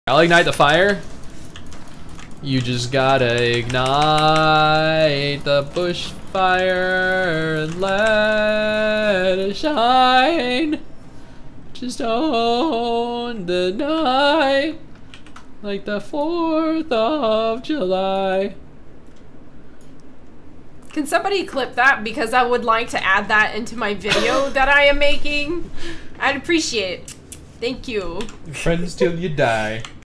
I'll ignite the fire. You just gotta ignite the bushfire and let it shine. Just own the night like the 4th of July. Can somebody clip that? Because I would like to add that into my video that I am making. I'd appreciate it. Thank you. Friends till you die.